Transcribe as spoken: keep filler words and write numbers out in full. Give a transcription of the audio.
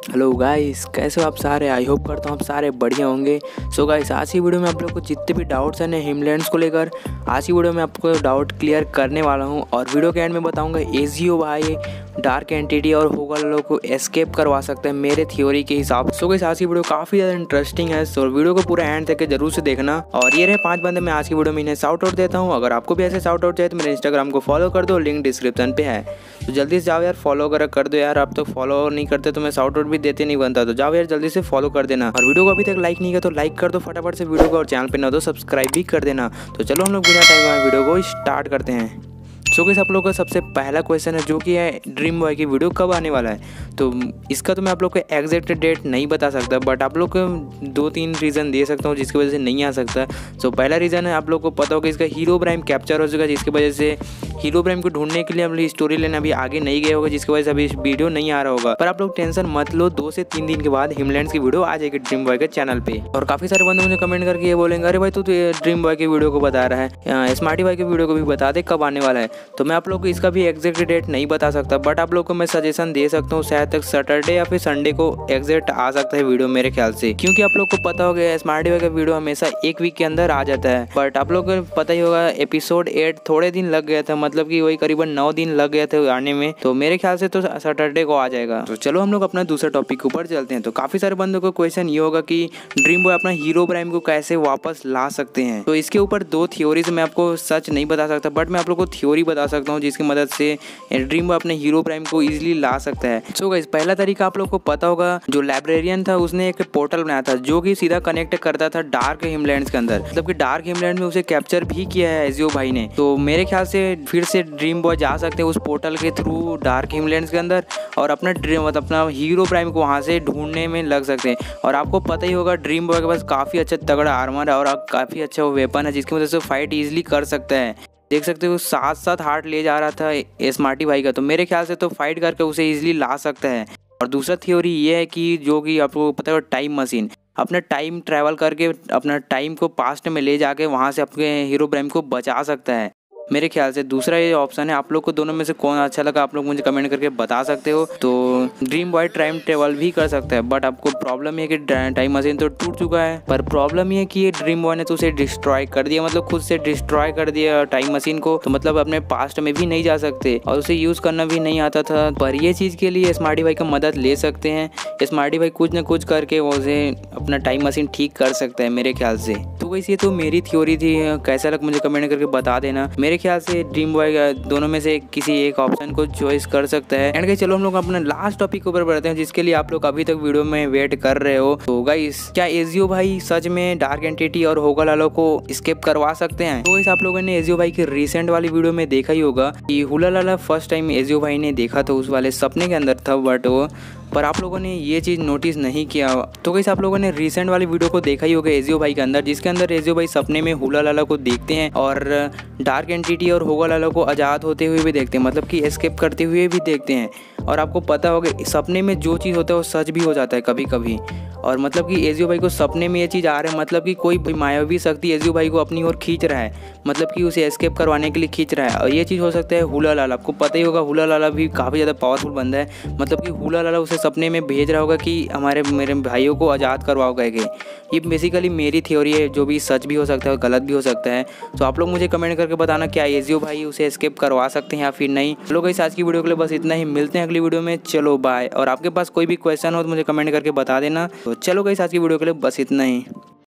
Hello guys, कैसे हो आप सारे। आई होप करता हूँ आप सारे बढ़िया होंगे। सो गाइस, आज की वीडियो में आप लोग को जितने भी डाउट्स हैं हिमलैंड्स को लेकर, आज की वीडियो में आपको डाउट क्लियर करने वाला हूँ। और वीडियो के एंड में बताऊंगा एजियो भाई डार्क एंटिटी और होगल को एस्केप करवा सकते हैं मेरे थ्योरी के हिसाब से। सो गाइस, आज की वीडियो काफ़ी ज़्यादा इंटरेस्टिंग है, सो वीडियो को पूरा एंड तक जरूर से देखना। और ये रहे पांच बंदे मैं आज की वीडियो में इन्हें शाउट आउट देता हूँ। अगर आपको भी ऐसे शाउट आउट चाहिए तो मेरे इंस्टाग्राम को फॉलो कर दो, लिंक डिस्क्रिप्शन पे है, तो जल्दी से जाओ यार, फॉलो कर कर दो यार। आप तो फॉलो नहीं करते तो मैं शाउट आउट भी देते नहीं बनता, तो जाओ यार जल्दी से फॉलो कर देना। और वीडियो को अभी तक लाइक नहीं किया तो लाइक कर दो फटाफट से वीडियो को, और चैनल पे ना तो सब्सक्राइब भी कर देना। तो चलो हम लोग बिना टाइम वीडियो को स्टार्ट करते हैं। सो गाइस, आप लोग का सबसे पहला क्वेश्चन है जो कि है ड्रीम बॉय की वीडियो कब आने वाला है। तो इसका तो मैं आप लोग को एग्जैक्ट डेट नहीं बता सकता, बट आप लोग को दो तीन रीज़न दे सकता हूँ जिसकी वजह से नहीं आ सकता। सो पहला रीज़न है, आप लोग को पता होगा इसका हीरो प्राइम कैप्चर हो चुका, जिसकी वजह से हीरो प्राइम को ढूंढने के लिए हम लोग स्टोरी लेने अभी आगे नहीं गए होगा, जिसकी वजह से अभी वीडियो नहीं आ रहा होगा। पर आप लोग टेंशन मत लो, दो से तीन दिन के बाद हिमलैंड्स की वीडियो आ जाएगी ड्रीम बॉय के चैनल पे। और काफ़ी सारे बंदे मुझे कमेंट करके ये बोलेंगे, अरे भाई तू तो ड्रीम बॉय की वीडियो को बता रहा है, स्मार्टी बॉय की वीडियो को भी बता दे कब आने वाला है। तो मैं आप लोग को इसका भी एग्जैक्ट डेट नहीं बता सकता, बट आप लोग को मैं सजेशन दे सकता हूँ, शायद तक सैटरडे या फिर संडे को एग्जैक्ट आ सकता है वीडियो मेरे ख्याल से। क्योंकि आप लोग को पता होगा स्मार्टी बॉय का वीडियो हमेशा एक वीक के अंदर आ जाता है, बट आप लोग को पता ही होगा एपिसोड एट थोड़े दिन लग गया था, मतलब कि वही करीबन नौ दिन लग गए थे आने में, तो मेरे ख्याल से तो सैटरडे को आ जाएगा। तो चलो हम लोग अपना दूसरा टॉपिक के ऊपर चलते हैं। तो काफी सारे बंदों को क्वेश्चन ये होगा कि ड्रीम बॉय अपना हीरो प्राइम को कैसे वापस ला सकते हैं। तो इसके ऊपर दो थ्योरीज मैं आपको सच नहीं बता सकता, बट मैं आप लोग को थ्योरी बता सकता हूँ जिसकी मदद से ड्रीम बॉय अपने हीरो प्राइम को इजीली ला सकता है। सो गाइस, पहला तरीका आप लोग को पता होगा, जो लाइब्रेरियन था उसने एक पोर्टल बनाया था जो कि सीधा कनेक्ट करता था डार्क हिमलैंड्स के अंदर, मतलब कि डार्क हिमलैंड में उसे कैप्चर भी किया है एजियो भाई ने। तो मेरे ख्याल से फिर से ड्रीम बॉय जा सकते हैं उस पोर्टल के थ्रू डार्क हिमलैंड्स के अंदर, और अपना ड्रीम मतलब अपना हीरो प्राइम को वहाँ से ढूंढने में लग सकते हैं। और आपको पता ही होगा ड्रीम बॉय के पास काफ़ी अच्छा तगड़ा आर्मर है और काफ़ी अच्छा वेपन है, जिसकी वजह से फाइट ईजिली कर सकता है। देख सकते हो साथ साथ हार्ट ले जा रहा था स्मार्टी भाई का, तो मेरे ख्याल से तो फाइट करके उसे इजीली ला सकता है। और दूसरा थ्योरी ये है कि जो कि आपको पता है टाइम मशीन, अपना टाइम ट्रैवल करके अपना टाइम को पास्ट में ले जाके वहाँ से अपने हीरो प्राइम को बचा सकता है मेरे ख्याल से। दूसरा ये ऑप्शन है, आप लोग को दोनों में से कौन अच्छा लगा आप लोग मुझे कमेंट करके बता सकते हो। तो ड्रीम बॉय टाइम ट्रेवल भी कर सकता है, बट आपको प्रॉब्लम ये है कि टाइम मशीन तो टूट चुका है, पर प्रॉब्लम ये है कि ये ड्रीम बॉय ने तो उसे डिस्ट्रॉय कर दिया, मतलब खुद से डिस्ट्रॉय कर दिया टाइम मशीन को, तो मतलब अपने पास्ट में भी नहीं जा सकते और उसे यूज़ करना भी नहीं आता था। पर ये चीज़ के लिए स्मार्टी भाई का मदद ले सकते हैं, स्मार्टी भाई कुछ ना कुछ करके उसे अपना टाइम मशीन ठीक कर सकता है मेरे ख्याल से। तो वैसे ये तो मेरी थ्योरी थी, कैसा लग मुझे कमेंट करके बता देना। मेरे ख्याल से ड्रीम बॉय दोनों में से किसी एक ऑप्शन को चॉइस कर सकता है। एंड गाइस, चलो हम लोग अपना लास्ट टॉपिक के ऊपर बढ़ते हैं, जिसके लिए आप लोग अभी तक वीडियो में वेट कर रहे हो। तो गाइस, क्या एजियो भाई सच में डार्क एंटिटी और होगल लालो को एस्केप करवा सकते हैं? तो गाइस, आप लोगों ने एजियो भाई की रिसेंट वाली वीडियो में देखा ही होगा कि हुला लाला फर्स्ट टाइम एजियो भाई ने देखा था उस वाले सपने के अंदर था, बट वो पर आप लोगों ने ये चीज़ नोटिस नहीं किया। तो गाइस, आप लोगों ने रिसेंट वाली वीडियो को देखा ही होगा एजियो भाई के अंदर, जिसके अंदर एजियो भाई सपने में हुला लाला को देखते हैं और डार्क एंटिटी और होगल लाला को आज़ाद होते हुए भी देखते हैं, मतलब कि एस्केप करते हुए भी देखते हैं। और आपको पता होगा सपने में जो चीज़ होता है वो सच भी हो जाता है कभी कभी। और मतलब कि एजियो भाई को सपने में ये चीज़ आ रहा है, मतलब कि कोई मायावी शक्ति एजियो भाई को अपनी ओर खींच रहा है, मतलब कि उसे एस्केप करवाने के लिए खींच रहा है। और ये चीज़ हो सकता है हुला लाला, आपको पता ही होगा हुला लाला भी काफ़ी ज़्यादा पावरफुल बंदा है, मतलब कि हुला लाला उसे सपने में भेज रहा होगा कि हमारे मेरे भाइयों को आज़ाद करवाओ करके। ये बेसिकली मेरी थ्योरी है, जो भी सच भी हो सकता है गलत भी हो सकता है। तो आप लोग मुझे कमेंट करके बताना क्या एजियो भाई उसे एस्केप करवा सकते हैं या फिर नहीं। चलो गाइस, आज की वीडियो के लिए बस इतना ही, मिलते हैं अगली वीडियो में। चलो बाय। और आपके पास कोई भी क्वेश्चन हो तो मुझे कमेंट करके बता देना। तो चलो गाइस, आज की वीडियो के लिए बस इतना ही।